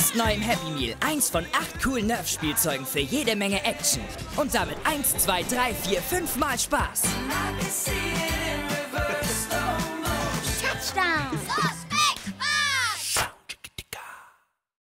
Jetzt neu im Happy Meal. 1 von 8 coolen Nerf-Spielzeugen für jede Menge Action. Und damit 1, 2, 3, 4, 5 Mal Spaß.